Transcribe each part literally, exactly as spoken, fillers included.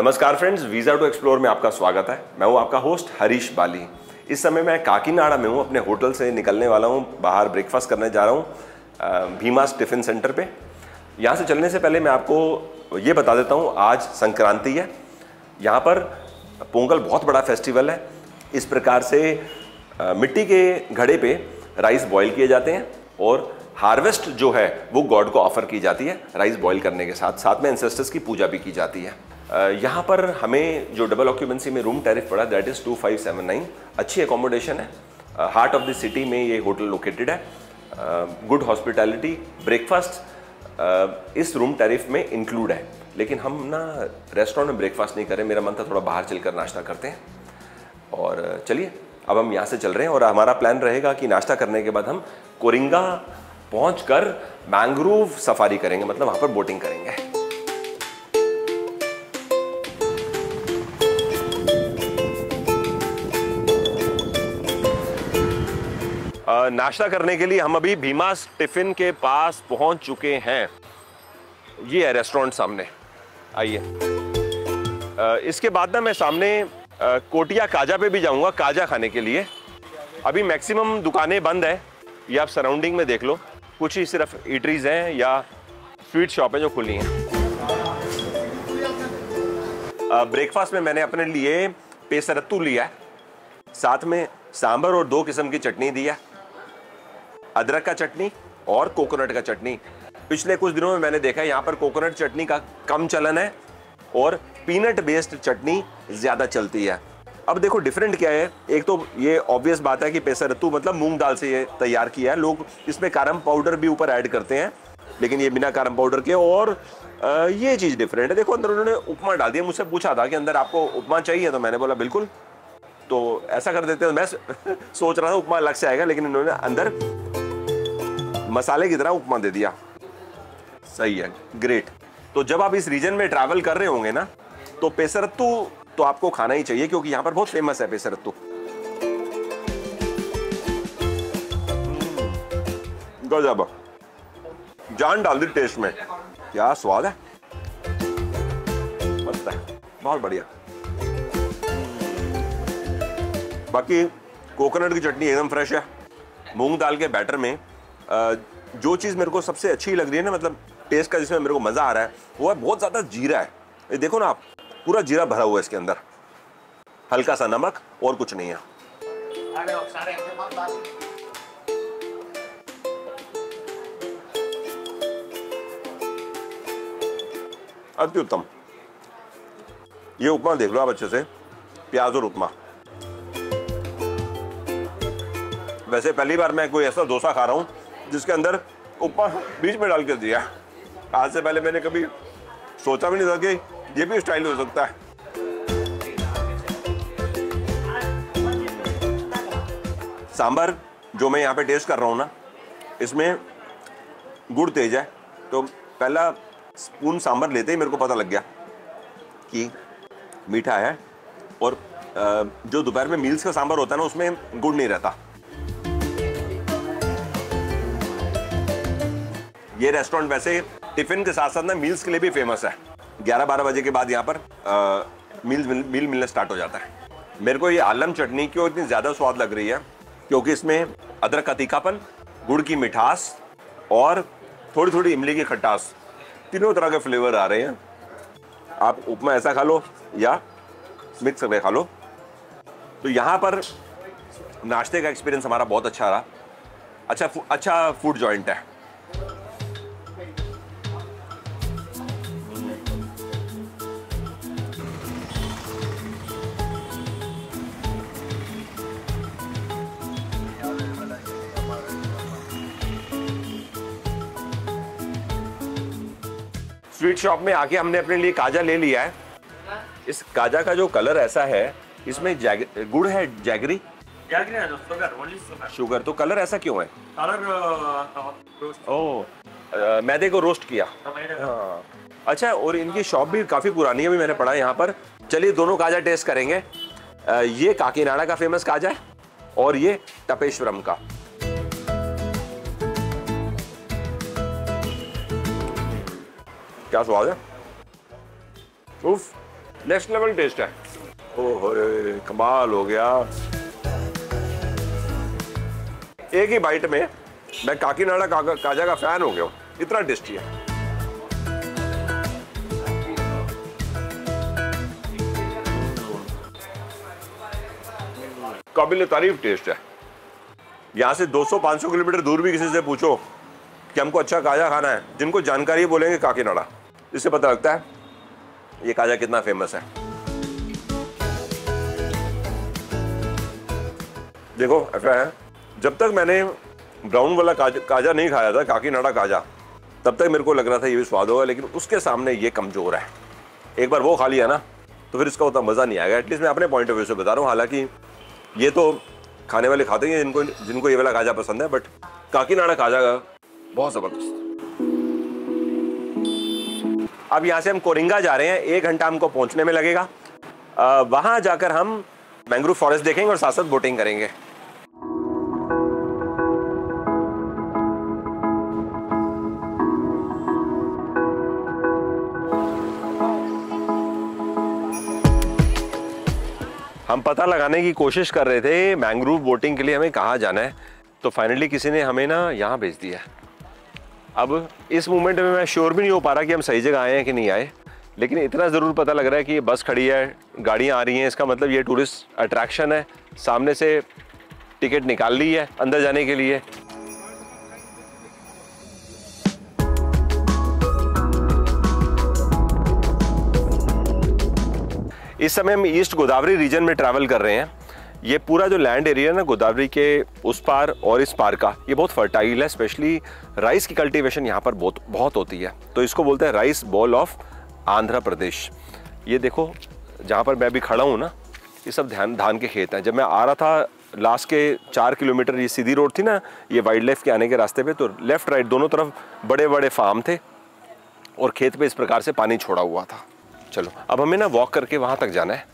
नमस्कार friends, visa to explore में आपका स्वागत है। मैं हूं आपका होस्ट हरीश बाली। इस समय मैं काकीनाडा में हूं, अपने होटल से निकलने वाला हूं, बाहर ब्रेकफास्ट करने जा रहा हूं भीमास टिफ़िन सेंटर पे। यहां से चलने से पहले मैं आपको ये बता देता हूं, आज संक्रांति है। यहां पर पोंगल बहुत बड़ा फेस्टिवल है। इस प्रकार से मिट्टी के घड़े पे राइस बॉयल किए जाते हैं और हार्वेस्ट जो है वो गॉड को ऑफर की जाती है। राइस बॉयल करने के साथ साथ में एंसेस्टर्स की पूजा भी की जाती है। यहाँ पर हमें जो डबल ऑक्यूपेंसी में रूम टैरिफ पड़ा that is two five seven nine. अच्छी एकोमोडेशन है, हार्ट ऑफ द सिटी में ये होटल लोकेटेड है। गुड हॉस्पिटैलिटी, ब्रेकफास्ट इस रूम टैरिफ में इंक्लूड है। लेकिन हम ना रेस्टोरेंट में ब्रेकफास्ट नहीं करें, मेरा मन था थोड़ा बाहर चलकर नाश्ता करते हैं। और चलिए अब हम यहाँ से चल रहे हैं और हमारा प्लान रहेगा कि नाश्ता करने के बाद हम कोरिंगा पहुँचकर मैंग्रोव सफारी करेंगे, मतलब वहाँ पर बोटिंग करेंगे। नाश्ता करने के लिए हम अभी भीमास टिफिन के पास पहुंच चुके हैं। ये है रेस्टोरेंट सामने, आइए। इसके बाद ना मैं सामने कोटिया काजा पे भी जाऊंगा काजा खाने के लिए। अभी मैक्सिमम दुकानें बंद है, ये आप सराउंडिंग में देख लो, कुछ ही सिर्फ ईटरीज हैं या स्वीट शॉप है जो खुली हैं। ब्रेकफास्ट में मैंने अपने लिए पेसरत्तू लिया है, साथ में सांभर और दो किस्म की चटनी दी है, अदरक का चटनी और कोकोनट का चटनी। पिछले कुछ दिनों में मैंने देखा है यहाँ पर कोकोनट चटनी का कम चलन है और पीनट बेस्ड चटनी ज़्यादा चलती है। अब देखो डिफरेंट क्या है, एक तो ये ऑब्वियस बात है कि पेसरत्तू मतलब मूंग दाल से ये तैयार किया है। लोग इसमें कारम पाउडर भी ऊपर ऐड करते हैं, लेकिन ये बिना कारम पाउडर के। और आ, ये चीज़ डिफरेंट है। देखो अंदर उन्होंने उपमा डाल दिया। मुझसे पूछा था कि अंदर आपको उपमा चाहिए, तो मैंने बोला बिल्कुल, तो ऐसा कर देते हैं। मैं सोच रहा था उपमा अलग से आएगा, लेकिन इन्होंने अंदर मसाले की तरह उपमा दे दिया। सही है, ग्रेट। तो जब आप इस रीजन में ट्रैवल कर रहे होंगे ना, तो पेसरत्तू तो आपको खाना ही चाहिए, क्योंकि यहाँ पर बहुत फेमस है पेसरत्तू। गजब, जान डाल दी टेस्ट में, क्या स्वाद है, मस्त है, बहुत बढ़िया। बाकी कोकोनट की चटनी एकदम फ्रेश है। मूंग दाल के बैटर में जो चीज़ मेरे को सबसे अच्छी लग रही है ना, मतलब टेस्ट का जिसमें मेरे को मज़ा आ रहा है, वो है बहुत ज़्यादा जीरा है। ये देखो ना आप, पूरा जीरा भरा हुआ है इसके अंदर, हल्का सा नमक और कुछ नहीं है। अति उत्तम। ये उपमा देख लो आप अच्छे से, प्याज और उपमा। वैसे पहली बार मैं कोई ऐसा डोसा खा रहा हूँ जिसके अंदर उपमा बीच में डाल के दिया। आज से पहले मैंने कभी सोचा भी नहीं था कि ये भी स्टाइल हो सकता है। सांभर जो मैं यहाँ पे टेस्ट कर रहा हूँ ना, इसमें गुड़ तेज है। तो पहला स्पून सांभर लेते ही मेरे को पता लग गया कि मीठा है। और जो दोपहर में मील्स का सांभर होता है ना, उसमें गुड़ नहीं रहता। ये रेस्टोरेंट वैसे टिफिन के साथ साथ ना मील्स के लिए भी फेमस है। ग्यारह बारह बजे के बाद यहाँ पर आ, मील मील मिलना स्टार्ट हो जाता है। मेरे को ये आलम चटनी क्यों इतनी ज़्यादा स्वाद लग रही है, क्योंकि इसमें अदरक का तीखापन, गुड़ की मिठास और थोड़ी थोड़ी इमली की खटास, तीनों तरह के फ्लेवर आ रहे हैं। आप उपमा ऐसा खा लो या मिक्स करके खा लो। तो यहाँ पर नाश्ते का एक्सपीरियंस हमारा बहुत अच्छा रहा। अच्छा अच्छा फूड जॉइंट है। स्वीट शॉप में आके हमने अपने लिए काजा ले लिया है। इस काजा का जो कलर ऐसा है, इसमें गुड़ है, जैगरी शुगर, तो कलर ऐसा क्यों है? कलर ओह, मैदे को रोस्ट किया। हाँ अच्छा, और इनकी शॉप भी काफी पुरानी है, भी मैंने पढ़ा यहाँ पर। चलिए दोनों काजा टेस्ट करेंगे। ये काकीनाडा का फेमस काजा है और ये टपेश्वरम का। क्या स्वाद है, उफ। नेक्स्ट लेवल टेस्ट है। ओहो कमाल हो गया। एक ही बाइट में मैं काकीनाडा काजा का फैन हो गया हूं, इतना टेस्टी है। काबिल तारीफ टेस्ट है। यहां से दो सौ पाँच सौ किलोमीटर दूर भी किसी से पूछो कि हमको अच्छा काजा खाना है, जिनको जानकारी बोलेंगे काकीनाडा। इससे पता लगता है ये काजा कितना फेमस है। देखो ऐसा है, जब तक मैंने ब्राउन वाला काजा, काजा नहीं खाया था, काकीनाडा काजा, तब तक मेरे को लग रहा था ये भी स्वाद होगा, लेकिन उसके सामने ये कमजोर है। एक बार वो खा लिया ना तो फिर इसका उतना मज़ा नहीं आएगा। एटलीस्ट मैं अपने पॉइंट ऑफ व्यू से बता रहा हूँ। हालांकि ये तो खाने वाले खाते हैं जिनको जिनको ये वाला काजा पसंद है, बट काकीनाडा काजा का बहुत ज़बरदस्त। अब यहाँ से हम कोरिंगा जा रहे हैं, एक घंटा हमको पहुँचने में लगेगा। वहाँ जाकर हम मैंग्रोव फॉरेस्ट देखेंगे और साथ साथ बोटिंग करेंगे। हम पता लगाने की कोशिश कर रहे थे मैंग्रोव बोटिंग के लिए हमें कहाँ जाना है, तो फाइनली किसी ने हमें ना यहाँ भेज दिया। अब इस मोमेंट में मैं श्योर भी नहीं हो पा रहा कि हम सही जगह आए हैं कि नहीं आए, लेकिन इतना ज़रूर पता लग रहा है कि ये बस खड़ी है, गाड़ियाँ आ रही हैं, इसका मतलब ये टूरिस्ट अट्रैक्शन है। सामने से टिकट निकाल ली है अंदर जाने के लिए। इस समय हम ईस्ट गोदावरी रीजन में ट्रैवल कर रहे हैं। ये पूरा जो लैंड एरिया है ना गोदावरी के उस पार और इस पार का, ये बहुत फर्टाइल है। स्पेशली राइस की कल्टीवेशन यहाँ पर बहुत बहुत होती है, तो इसको बोलते हैं rice ball of Andhra Pradesh. ये देखो जहाँ पर मैं अभी खड़ा हूँ ना, ये सब धान धान के खेत हैं। जब मैं आ रहा था लास्ट के चार किलोमीटर, ये सीधी रोड थी ना, ये वाइल्ड लाइफ के आने के रास्ते पे, तो लेफ्ट राइट दोनों तरफ बड़े बड़े फार्म थे और खेत पे इस प्रकार से पानी छोड़ा हुआ था। चलो अब हमें ना वॉक करके वहाँ तक जाना है।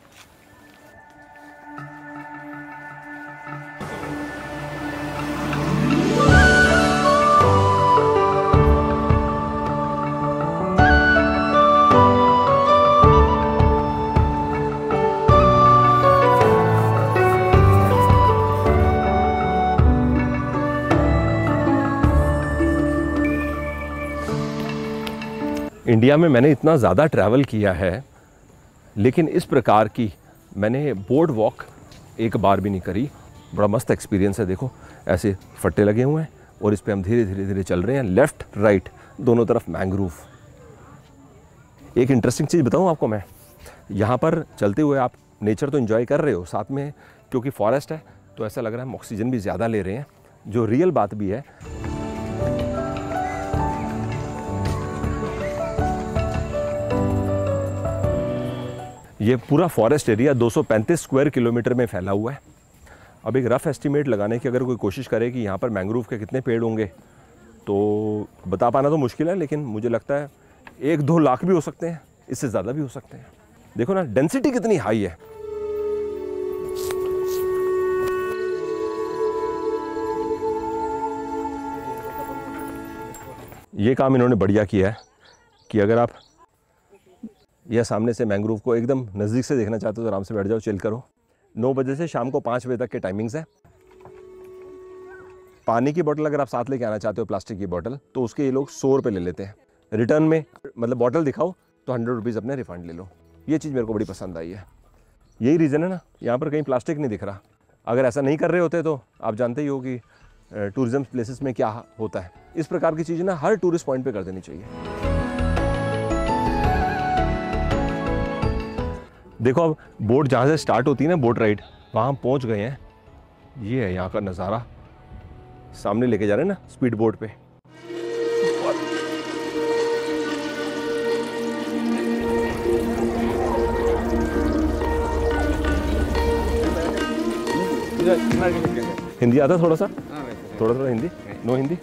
इंडिया में मैंने इतना ज़्यादा ट्रैवल किया है, लेकिन इस प्रकार की मैंने बोर्ड वॉक एक बार भी नहीं करी। बड़ा मस्त एक्सपीरियंस है। देखो ऐसे फट्टे लगे हुए हैं और इस पे हम धीरे धीरे धीरे चल रहे हैं, लेफ़्ट राइट दोनों तरफ मैंग्रोव। एक इंटरेस्टिंग चीज़ बताऊँ आपको मैं, यहाँ पर चलते हुए आप नेचर तो एंजॉय कर रहे हो, साथ में क्योंकि फॉरेस्ट है तो ऐसा लग रहा है हम ऑक्सीजन भी ज़्यादा ले रहे हैं, जो रियल बात भी है। ये पूरा फॉरेस्ट एरिया दो सौ पैंतीस स्क्वायर किलोमीटर में फैला हुआ है। अब एक रफ़ एस्टीमेट लगाने की अगर कोई कोशिश करे कि यहाँ पर मैंग्रोव के कितने पेड़ होंगे, तो बता पाना तो मुश्किल है, लेकिन मुझे लगता है एक दो लाख भी हो सकते हैं, इससे ज़्यादा भी हो सकते हैं। देखो ना डेंसिटी कितनी हाई है। ये काम इन्होंने बढ़िया किया है कि अगर आप यह सामने से मैंग्रोव को एकदम नज़दीक से देखना चाहते हो तो आराम से बैठ जाओ, चिल करो। नौ बजे से शाम को पाँच बजे तक के टाइमिंग्स है। पानी की बोतल अगर आप साथ लेके आना चाहते हो, प्लास्टिक की बोतल, तो उसके ये लोग सौ रुपये ले लेते हैं। रिटर्न में मतलब बोतल दिखाओ तो हंड्रेड रुपीज़ अपने रिफंड ले लो। ये चीज़ मेरे को बड़ी पसंद आई है। यही रीज़न है ना, यहाँ पर कहीं प्लास्टिक नहीं दिख रहा। अगर ऐसा नहीं कर रहे होते तो आप जानते ही हो कि टूरिज्म प्लेसेस में क्या होता है। इस प्रकार की चीज़ें ना हर टूरिस्ट पॉइंट पे कर देनी चाहिए। देखो अब बोट जहाँ से स्टार्ट होती है ना, बोट राइड, वहाँ हम पहुँच गए हैं। ये है यहाँ का नज़ारा, सामने लेके जा रहे हैं ना स्पीड बोट पे। हिंदी आता है थोड़ा सा? थोड़ा थोड़ा हिंदी? नो हिंदी?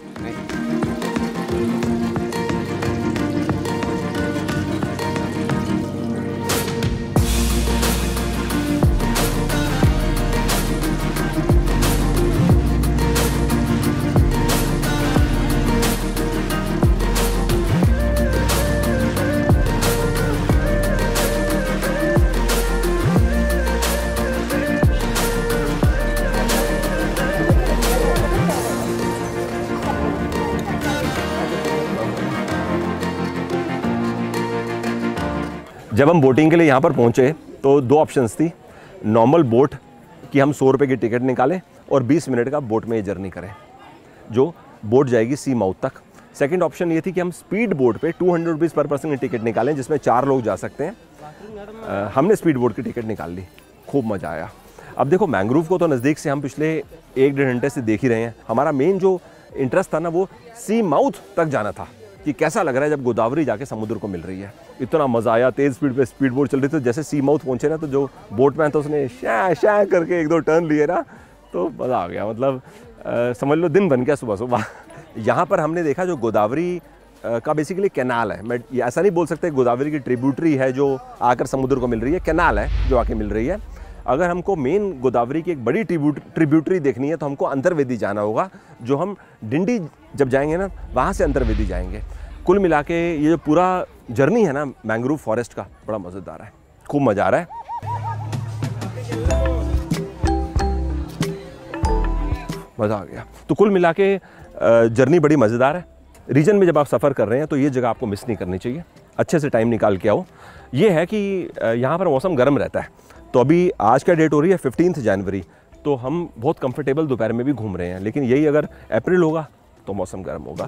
जब हम बोटिंग के लिए यहाँ पर पहुँचे तो दो ऑप्शंस थी, नॉर्मल बोट कि हम सौ रुपये की टिकट निकालें और बीस मिनट का बोट में ये जर्नी करें जो बोट जाएगी सी माउथ तक। सेकंड ऑप्शन ये थी कि हम स्पीड बोट पे two hundred rupees per person की टिकट निकालें जिसमें चार लोग जा सकते हैं। आ, हमने स्पीड बोट की टिकट निकाल ली, खूब मज़ा आया। अब देखो मैंग्रोव को तो नज़दीक से हम पिछले एक डेढ़ घंटे से देख ही रहे हैं। हमारा मेन जो इंटरेस्ट था ना वो सी माउथ तक जाना था कि कैसा लग रहा है जब गोदावरी जाके समुद्र को मिल रही है। इतना मज़ा आया, तेज़ स्पीड पे स्पीड बोट चल रही थी। तो जैसे सी माउथ पहुँचे ना तो जो बोट मैन था उसने शा शा करके एक दो टर्न लिए ना तो मज़ा आ गया। मतलब आ, समझ लो दिन बन गया सुबह सुबह। यहाँ पर हमने देखा जो गोदावरी का बेसिकली कैनाल है, मैं ऐसा नहीं बोल सकते गोदावरी की ट्रिब्यूटरी है जो आकर समुद्र को मिल रही है, कैनाल है जो आके मिल रही है। अगर हमको मेन गोदावरी की एक बड़ी ट्रिब्यूटरी देखनी है तो हमको अंतर्वेदी जाना होगा, जो हम डिंडी जब जाएंगे ना वहाँ से अंतर्वेदी जाएंगे। कुल मिला के ये जो पूरा जर्नी है ना मैंग्रोव फॉरेस्ट का बड़ा मज़ेदार है, खूब मज़ा आ रहा है। मज़ा आ गया। तो कुल मिला के जर्नी बड़ी मज़ेदार है। रीजन में जब आप सफ़र कर रहे हैं तो ये जगह आपको मिस नहीं करनी चाहिए, अच्छे से टाइम निकाल के आओ। ये है कि यहाँ पर मौसम गर्म रहता है। तो अभी आज का डेट हो रही है फिफ्टींथ जनवरी, तो हम बहुत कंफर्टेबल दोपहर में भी घूम रहे हैं। लेकिन यही अगर अप्रैल होगा तो मौसम गर्म होगा।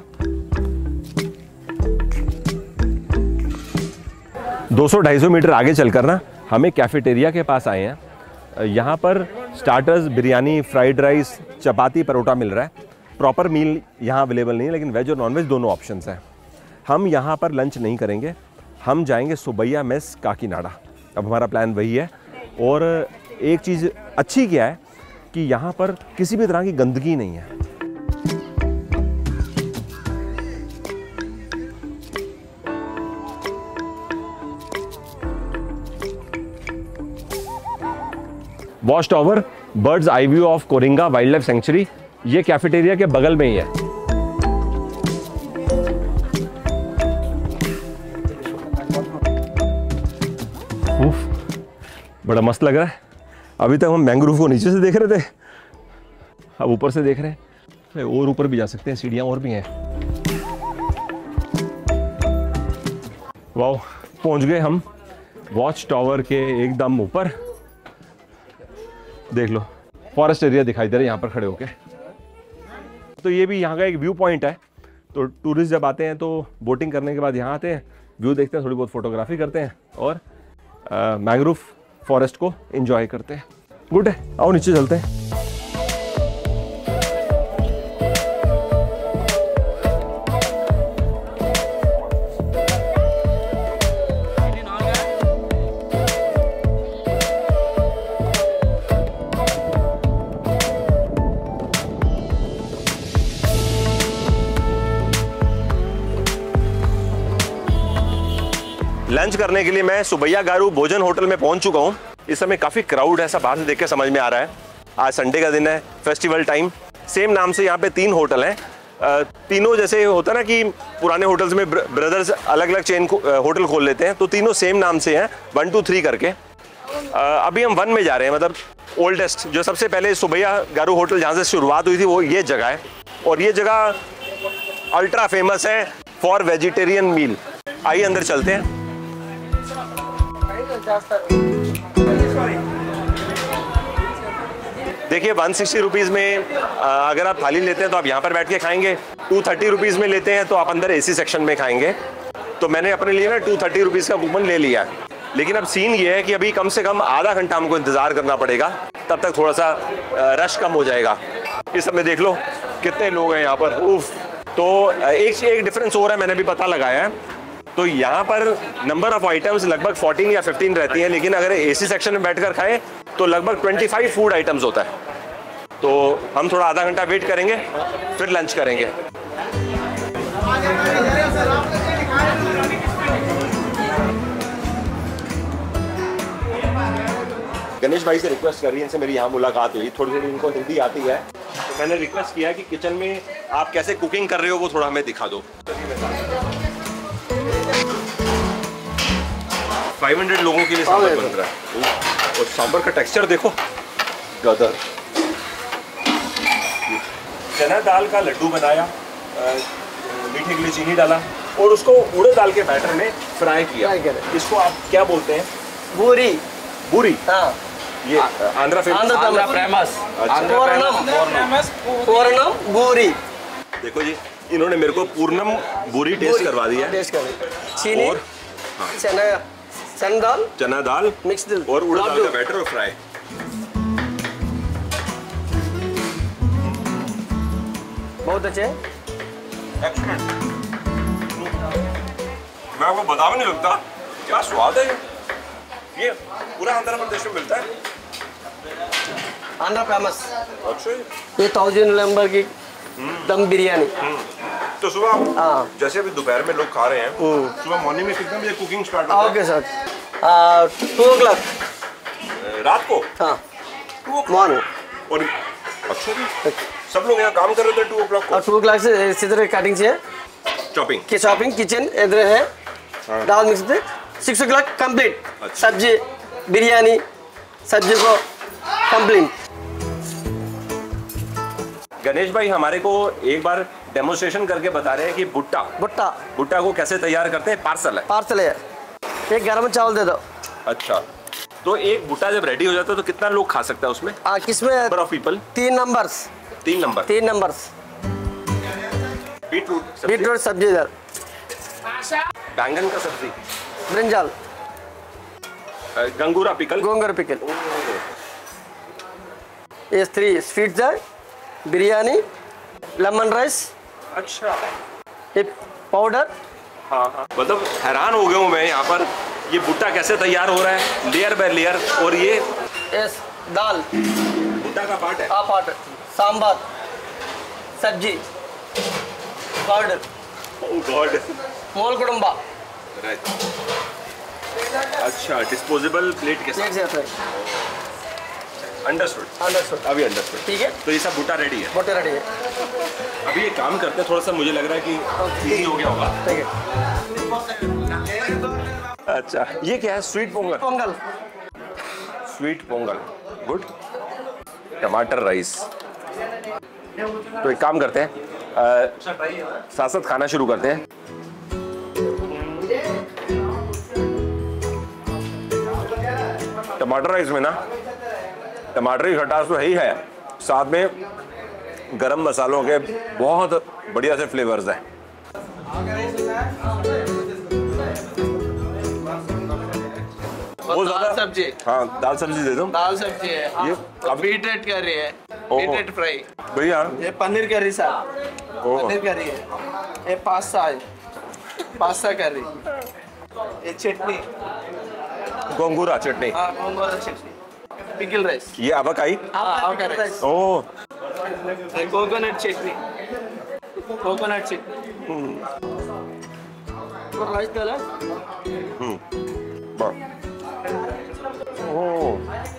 दो सौ ढाई सौ मीटर आगे चलकर ना हमें कैफेटेरिया के पास आए हैं। यहाँ पर starters, biryani, fried rice, chapati, paratha मिल रहा है। प्रॉपर मील यहाँ अवेलेबल नहीं है लेकिन वेज और नॉनवेज दोनों ऑप्शंस हैं। हम यहाँ पर लंच नहीं करेंगे, हम जाएंगे सुबैया मेस काकीनाडा। अब हमारा प्लान वही है। और एक चीज़ अच्छी क्या है कि यहाँ पर किसी भी तरह की गंदगी नहीं है। Watch tower, birds eye view of Coringa wild life sanctuary, ये कैफेटेरिया के बगल में ही है। उफ, बड़ा मस्त लग रहा है। अभी तक हम मैंग्रोव को नीचे से देख रहे थे, अब ऊपर से देख रहे हैं। और ऊपर भी जा सकते हैं, सीढ़ियां और भी हैं। वाह, पहुंच गए हम वॉच टावर के एकदम ऊपर। देख लो फॉरेस्ट एरिया दिखाई दे रहा है यहाँ पर खड़े होके। तो ये भी यहाँ का एक व्यू पॉइंट है। तो टूरिस्ट जब आते हैं तो बोटिंग करने के बाद यहाँ आते हैं, व्यू देखते हैं, थोड़ी बहुत फोटोग्राफी करते हैं और मैंग्रोव फॉरेस्ट को एंजॉय करते हैं। गुड है, आओ नीचे चलते हैं। लंच करने के लिए मैं सुबैया गारू भोजन होटल में पहुंच चुका हूं। इस समय काफ़ी क्राउड है, ऐसा बाहर से देख के समझ में आ रहा है। आज संडे का दिन है, फेस्टिवल टाइम। सेम नाम से यहाँ पे तीन होटल हैं। तीनों जैसे होता है ना कि पुराने होटल्स में ब्रदर्स अलग अलग चेन होटल खोल लेते हैं, तो तीनों सेम नाम से हैं, वन टू थ्री करके। अभी हम वन में जा रहे हैं, मतलब ओल्डेस्ट, जो सबसे पहले सुबैया गारू होटल जहाँ से शुरुआत हुई थी वो ये जगह है। और ये जगह अल्ट्रा फेमस है फॉर वेजिटेरियन मील। आइए अंदर चलते हैं। देखिए वन सिक्सटी रुपीज़ में अगर आप थाली लेते हैं तो आप यहाँ पर बैठ के खाएंगे। टू थर्टी रुपीज़ में लेते हैं तो आप अंदर एसी सेक्शन में खाएंगे। तो मैंने अपने लिए ना टू थर्टी रुपीज़ का कूपन ले लिया है। लेकिन अब सीन ये है कि अभी कम से कम आधा घंटा हमको इंतज़ार करना पड़ेगा, तब तक थोड़ा सा रश कम हो जाएगा। इस समय देख लो कितने लोग हैं यहाँ पर। उफ, तो एक एक डिफरेंस हो रहा है, मैंने भी पता लगाया है। तो यहाँ पर नंबर ऑफ आइटम्स लगभग फोर्टीन या फिफ्टीन रहती हैं, लेकिन अगर एसी सेक्शन में बैठकर खाएं तो लगभग पच्चीस फूड आइटम्स होता है। तो हम थोड़ा आधा घंटा वेट करेंगे, फिर लंच करेंगे। गणेश भाई से रिक्वेस्ट कर रही है, इनसे मेरी यहाँ मुलाकात हुई, थोड़ी थोड़ी इनको हिंदी आती है, तो मैंने रिक्वेस्ट किया कि किचन में आप कैसे कुकिंग कर रहे हो वो थोड़ा हमें दिखा दो। पाँच सौ लोगों के लिए सांभर बन रहा है और सांभर का टेक्सचर देखो, गदर। चना दाल का लड्डू बनाया, मीठे के लिए चीनी डाला, और उसको उड़द दाल के बैटर में फ्राई किया। इसको आप क्या बोलते हैं? बूरी। बूरी? हाँ। ये आंध्रा आंध्रा फेमस पूर्णम बूरी। देखो जी, इन्होंने मेरे को पूर्णम बूरी टेस्ट करवा दिया है। टेस्ट कर चीनी और चना चना दाल चना दाल मिक्स और उड़द दाल का बैटर और फ्राई। बहुत अच्छे। मैं आपको बता भी नहीं सकता क्या स्वाद है। ये पूरा आंध्र प्रदेश में मिलता है। आंध्रा फेमस। अच्छा, ये थाउजेंड नंबर की दम बिरयानी। तो सुबह हाँ जैसे अभी दोपहर में लोग खा रहे हैं, सुबह मॉर्निंग में कितने बजे कुकिंग स्टार्ट होता है? Okay sir, two o'clock रात को। हाँ मॉर्निंग। और अच्छा जी, सब लोग यहाँ काम कर रहे थे टू ओ क्लॉक को? टू ओ क्लॉक से इसी तरह कटिंग से चॉपिंग की शॉपिंग किचन इधर है। हाँ। दाल मिक्स थे सिक्स ओ क्लॉक कम्प्लीट। अच्छा। सब्जी बिरयानी सब्जी को कम्प्लीट। गणेश भाई हमारे को एक बार डेमोन्स्ट्रेशन करके बता रहे हैं कि भुट्टा भुट्टा भुट्टा को कैसे तैयार करते हैं। पार्सल है पार्सल है। एक गरम चावल दे दो। अच्छा, तो एक भुट्टा जब रेडी हो जाता है तो कितना लोग खा सकता है उसमें? आ, किसमें नंबर ऑफ पीपल? तीन नंबर्स। तीन नंबर तीन नंबर्स। बीटरूट बीटरूट सब्जी इधर। बैंगन का सब्जी, brinjal, gongura pickle, gongura pickle. ये थ्री स्वीट है, बिरयानी, लेमन राइस। अच्छा, ये पाउडर। हाँ हाँ, मतलब हैरान हो गया हूँ मैं यहाँ पर, ये भुट्टा कैसे तैयार हो रहा है लेयर बाय लेयर। और ये यस दाल भुट्टा का पार्ट है। हाँ पार्ट, सांबर, सब्जी, पाउडर। ओह गॉड, मोल कुटुंबा। राइट। अच्छा, डिस्पोजेबल प्लेट के साथ। अंडरस्टूड अंडरस्टूड अभी अंडरस्टूड। ठीक है, तो ये सब भुट्टा रेडी है। भुट्टा रेडी है। अभी ये काम करते हैं, थोड़ा सा मुझे लग रहा है कि इजी हो गया होगा। ठीक है। अच्छा, ये क्या है? Sweet pongal. Pongal sweet pongal, good. टमाटर राइस। तो एक काम करते हैं, साथ साथ खाना शुरू करते हैं। टमाटर राइस में ना टमाटर की खटास तो है ही है, साथ में गरम मसालों के बहुत बढ़िया से फ्लेवर्स हैं। वो दाल सब्जी। हाँ दाल सब्जी दे दो। दाल सब्जी है ये, बीटरेट करी है, बीटरेट फ्राई भैया। ये पनीर करी सर, पनीर करी है। ये पास्ता है, पास्ता करी। ये चटनी, गोंगूरा चटनी। हाँ गोंगूरा चटनी। Pickle rice. ये आवाकाई। हाँ avakaya rice. Oh, coconut chutney, coconut chutney. तो राइस डाला। हम्म, ओह,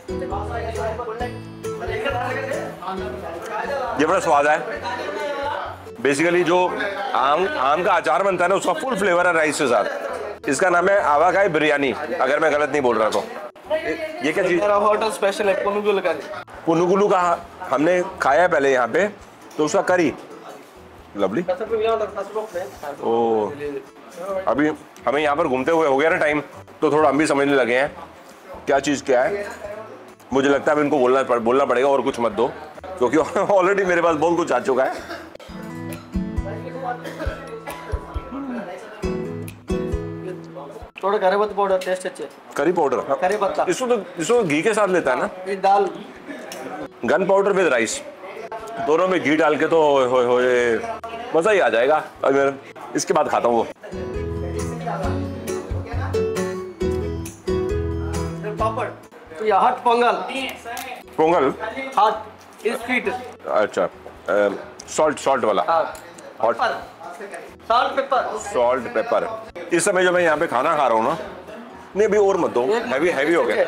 ये बड़ा स्वाद है। बेसिकली जो आम आम का अचार बनता है ना, उसका फुल फ्लेवर है राइस के साथ। इसका नाम है आवाकाई बिरयानी, अगर मैं गलत नहीं बोल रहा तो। ये क्या चीज? मेरा होटल स्पेशल है पुनुगुलू का। पुनुगुलू का हमने खाया पहले यहाँ पे, तो उसका करी लवली। ओ, अभी हमें यहाँ पर घूमते हुए हो गया ना टाइम, तो थोड़ा हम भी समझने लगे हैं क्या चीज़ क्या है। मुझे लगता है अब इनको बोलना पड़, बोलना पड़ेगा और कुछ मत दो, क्योंकि ऑलरेडी मेरे पास बहुत कुछ आ चुका है। थोड़ा करी पत्ता पाउडर टेस्ट अच्छे। करी पाउडर, करी पत्ता इसको तो इसको घी के साथ लेता है ना। ये दाल, गन पाउडर विद राइस, दोनों में घी डाल के तो होए होए होए मजा ही आ जाएगा। अगर इसके बाद खाता हूँ वो। पापड़, ये hot pongal. Pongal hot sweet. अच्छा, सॉल्ट सॉल्ट वाला। Hot salt pepper. Salt pepper. इस समय जो मैं यहाँ पे खाना खा रहा हूँ ना, नहीं अभी और मत दो, हैवी हैवी हो गया।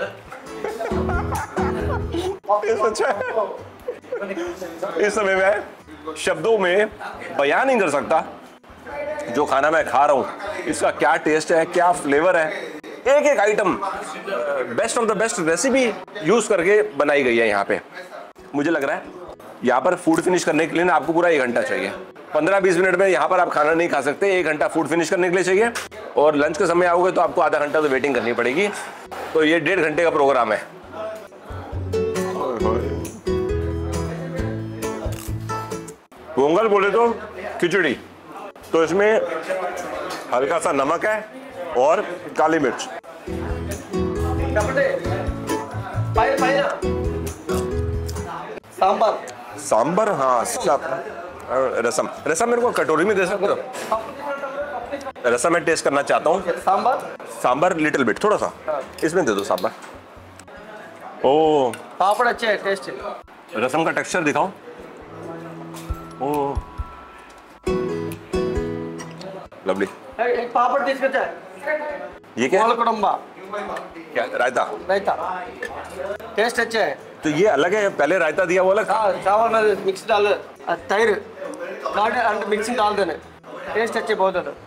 इस समय मैं शब्दों में बयान नहीं कर सकता जो खाना मैं खा रहा हूँ, इसका क्या टेस्ट है, क्या फ्लेवर है। एक एक item best of the best recipe use करके बनाई गई है यहाँ पे। मुझे लग रहा है यहाँ पर फूड फिनिश करने के लिए ना आपको पूरा एक घंटा चाहिए। पंद्रह बीस मिनट में यहाँ पर आप खाना नहीं खा सकते, एक घंटा फूड फिनिश करने के लिए चाहिए, और लंच के समय आओगे तो आपको आधा घंटा तो वेटिंग करनी पड़ेगी। तो ये डेढ़ घंटे का प्रोग्राम है। पोंगल बोले तो खिचड़ी, तो इसमें हल्का सा नमक है और काली मिर्च। सांबर सांबर, हाँ सब। रसम, रसम मेरे को कटोरी में दे सकते हो? रसम मैं टेस्ट करना चाहता हूँ। सांबर, सांबर लिटिल बिट, थोड़ा सा इसमें दे दो सांबर। ओ पापड़ अच्छे है, टेस्ट है। रसम का टेक्सचर दिखाओ। Oh lovely. एक पापड़ తీసుకొచ్చా। ये क्या? कुटुंबा क्या रायता? रायता टेस्ट अच्छा है। तो ये अलग है, पहले रायता दिया वो अलग। हाँ, चावल में मिक्स डाल, तैर गार्डन अंड मिक्सिंग डाल देने, टेस्ट अच्छे बहुत है।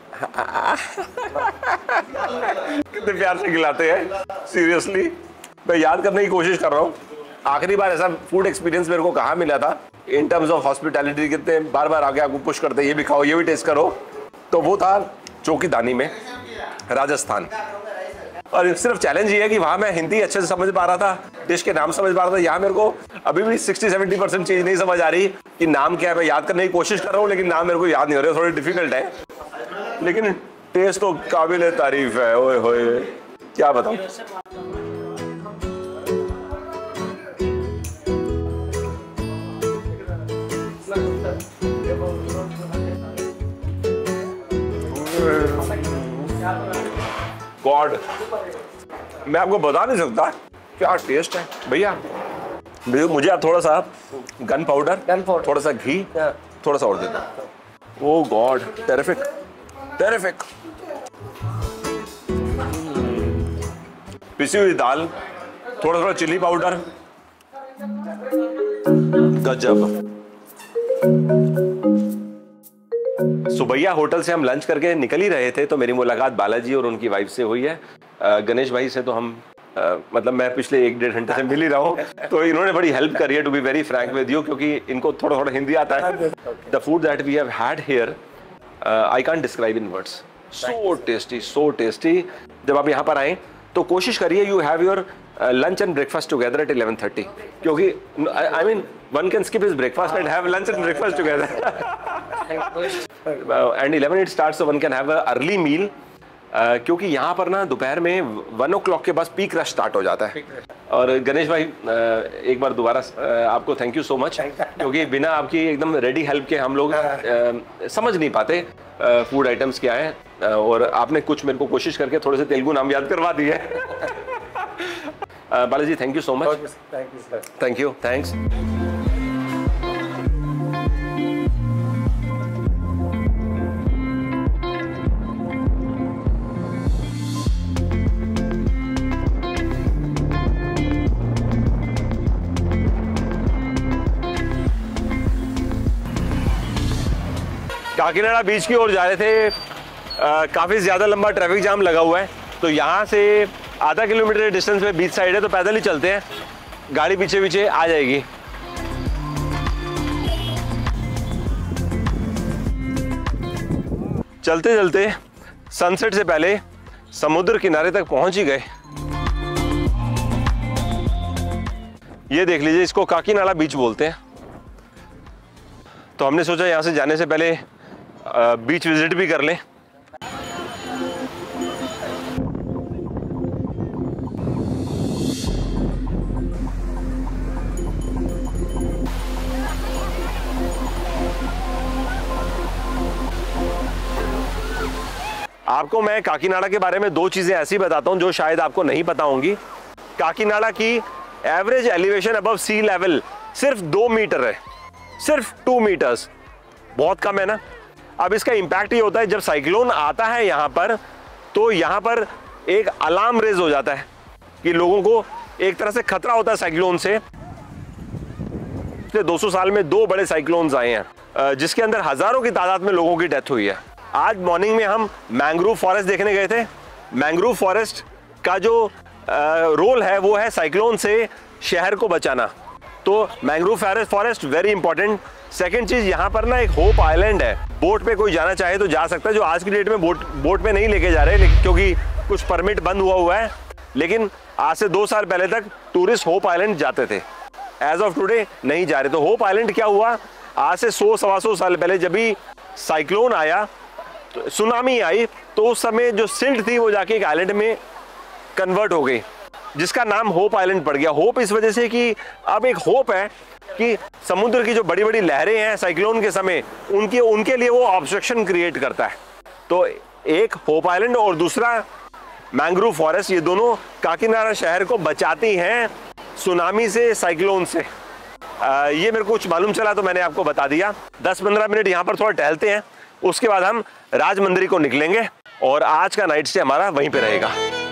कितने प्यार से खिलाते हैं, सीरियसली। मैं याद करने की कोशिश कर रहा हूँ आखिरी बार ऐसा फूड एक्सपीरियंस मेरे को कहाँ मिला था इन टर्म्स ऑफ हॉस्पिटैलिटी। कितने बार बार आके आपको पुश करते, ये भी खाओ, ये भी टेस्ट करो। तो वो था चौकीदानी में, राजस्थान। और सिर्फ चैलेंज ये है कि वहाँ मैं हिंदी अच्छे से समझ पा रहा था, डिश के नाम समझ पा रहा था। यहाँ मेरे को अभी भी सिक्सटी सेवेंटी परसेंट चीज़ नहीं समझ आ रही कि नाम क्या है। मैं याद करने की कोशिश कर रहा हूँ लेकिन नाम मेरे को याद नहीं हो रहा, थोड़ी डिफिकल्ट है। लेकिन टेस्ट तो काबिल तारीफ है। ओए होए, क्या बताऊँ। गॉड, मैं आपको बता नहीं सकता क्या टेस्ट है भैया। भैया मुझे आप थोड़ा सा गन पाउडर, थोड़ा सा घी, थोड़ा सा और दे दो। Oh god, terrific terrific. पिसी हुई दाल, थोड़ा थोड़ा चिली पाउडर, गजब। सुबैया होटल से हम लंच करके निकल ही रहे थे तो मेरी मुलाकात बालाजी और उनकी वाइफ से हुई है। गणेश भाई से तो हम आ, मतलब मैं पिछले एक डेढ़ घंटे से मिल ही रहा हूँ, तो इन्होंने बड़ी हेल्प करी है, to be very frank with you, क्योंकि इनको थोड़ा थोड़ा हिंदी आता है। The food that we have had here I can't describe in words. So tasty, so tasty. जब आप यहाँ पर आए तो कोशिश करिए you have your lunch and breakfast together at eleven thirty, क्योंकि I mean one can skip his breakfast and have lunch and breakfast together and eleven it starts, so one can have a early meal, क्योंकि यहाँ पर ना दोपहर में one ओ clock के बाद peak rush start हो जाता है। और गणेश भाई uh, एक बार दोबारा uh, आपको थैंक यू सो मच, क्योंकि बिना आपकी एकदम रेडी हेल्प के हम लोग uh, समझ नहीं पाते फूड uh, आइटम्स क्या है, uh, और आपने कुछ मेरे को कोशिश करके थोड़े से तेलुगु नाम याद करवा दिए। Balaji thank you so much. Thank you, thanks. Kakinada beach की ओर जा रहे थे, आ, काफी ज्यादा लंबा ट्रैफिक जाम लगा हुआ है, तो यहाँ से आधा किलोमीटर डिस्टेंस पे बीच साइड है, तो पैदल ही चलते हैं, गाड़ी पीछे पीछे आ जाएगी। चलते चलते सनसेट से पहले समुद्र किनारे तक पहुंच ही गए। ये देख लीजिए, इसको काकीनाडा बीच बोलते हैं। तो हमने सोचा यहाँ से जाने से पहले बीच विजिट भी कर लें। आपको मैं काकीनाडा के बारे में दो चीजें ऐसी बताता हूं जो शायद आपको नहीं पता होंगी। काकीनाडा की average elevation above sea level सिर्फ दो मीटर है, सिर्फ टू मीटर्स, बहुत कम है ना। अब इसका इंपैक्ट ये होता है जब साइक्लोन आता है यहाँ पर, तो यहाँ पर एक अलार्म रेज हो जाता है कि लोगों को एक तरह से खतरा होता है साइक्लोन से। दो सौ साल में दो बड़े साइक्लोन्स आए हैं जिसके अंदर हजारों की तादाद में लोगों की डेथ हुई है। आज मॉर्निंग में हम मैंग्रोव फॉरेस्ट देखने गए थे। मैंग्रोव फॉरेस्ट का जो रोल है वो है साइक्लोन से शहर को बचाना। तो mangrove forest very important. Second चीज, यहाँ पर ना एक होप आइलैंड है, बोट पे कोई जाना चाहे तो जा सकता है, जो आज की डेट में बोट बोट पे नहीं लेके जा रहे, लेकिन क्योंकि कुछ परमिट बंद हुआ हुआ है। लेकिन आज से दो साल पहले तक टूरिस्ट होप आइलैंड जाते थे, एज ऑफ टुडे नहीं जा रहे। तो होप आइलैंड क्या हुआ, आज से सौ सवा सौ साल पहले जब भी साइक्लोन आया, तो सुनामी आई, तो उस समय जो सिल्ट थी वो जाके एक आइलैंड में कन्वर्ट हो गई, जिसका नाम होप आइलैंड पड़ गया। होप इस वजह से कि अब एक होप है कि समुद्र की जो बड़ी बड़ी लहरें हैं साइक्लोन के समय, उनके उनके लिए वो ऑब्स्ट्रक्शन क्रिएट करता है। तो एक होप आइलैंड और दूसरा मैंग्रोव फॉरेस्ट, ये दोनों काकीनाडा शहर को बचाती हैं सुनामी से, साइक्लोन से। आ, ये मेरे को कुछ मालूम चला तो मैंने आपको बता दिया। दस पंद्रह मिनट यहाँ पर थोड़ा टहलते हैं, उसके बाद हम राजमंदिर को निकलेंगे और आज का नाइट स्टे हमारा वहीं पे रहेगा।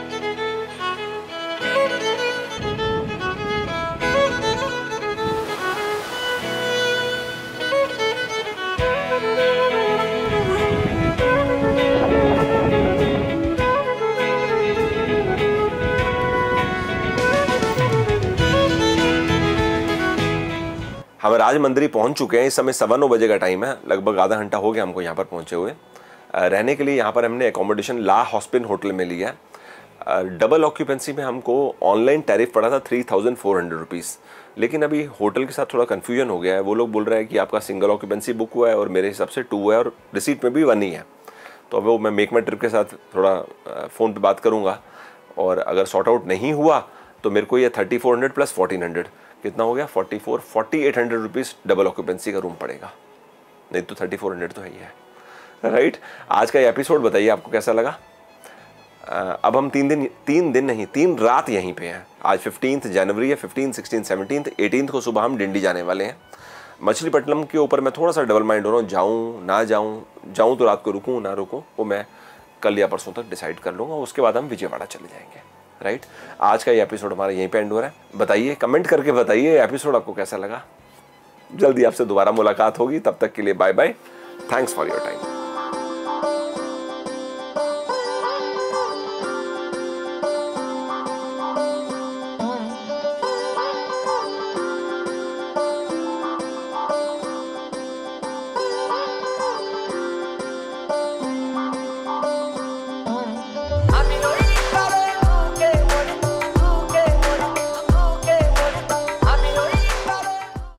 हम राज मंदिर पहुंच चुके हैं। इस समय सवा नौ बजे का टाइम है, लगभग आधा घंटा हो गया हमको यहाँ पर पहुंचे हुए। रहने के लिए यहाँ पर हमने एकोमोडेशन ला हॉस्पिन होटल में लिया है। डबल ऑक्यूपेंसी में हमको ऑनलाइन टैरिफ पड़ा था three thousand four hundred rupees, लेकिन अभी होटल के साथ थोड़ा कन्फ्यूजन हो गया है। वो लोग बोल रहे हैं कि आपका सिंगल ऑक्यूपेंसी बुक हुआ है और मेरे हिसाब से टू है और रिसीट में भी वन ही है। तो अब वो मैं मेक माई ट्रिप के साथ थोड़ा फ़ोन पर बात करूँगा, और अगर सॉर्ट आउट नहीं हुआ तो मेरे को ये thirty four hundred plus fourteen hundred कितना हो गया, forty four forty eight hundred rupees double occupancy का रूम पड़ेगा। नहीं तो थर्टी फोर हंड्रेड तो है ही है, राइट। आज का ये एपिसोड बताइए आपको कैसा लगा। आ, अब हम तीन दिन तीन दिन नहीं तीन रात यहीं पे हैं। आज फिफ्टींथ जनवरी है, फिफ्टीन सिक्सटीन सेवनटीन्थ एटीनथ को सुबह हम डिंडी जाने वाले हैं। मछलीपट्टनम के ऊपर मैं थोड़ा सा डबल माइंड हो रहा हूँ, जाऊँ ना जाऊँ, जाऊँ तो रात को रुकूँ ना रुकूँ, वो मैं कल या परसों तक डिसाइड कर लूँगा। उसके बाद हम विजयवाड़ा चले जाएंगे, राइट। आज का ये एपिसोड हमारा यहीं पे एंड हो रहा है। बताइए, कमेंट करके बताइए एपिसोड आपको कैसा लगा। जल्दी आपसे दोबारा मुलाकात होगी, तब तक के लिए bye bye, thanks for your time.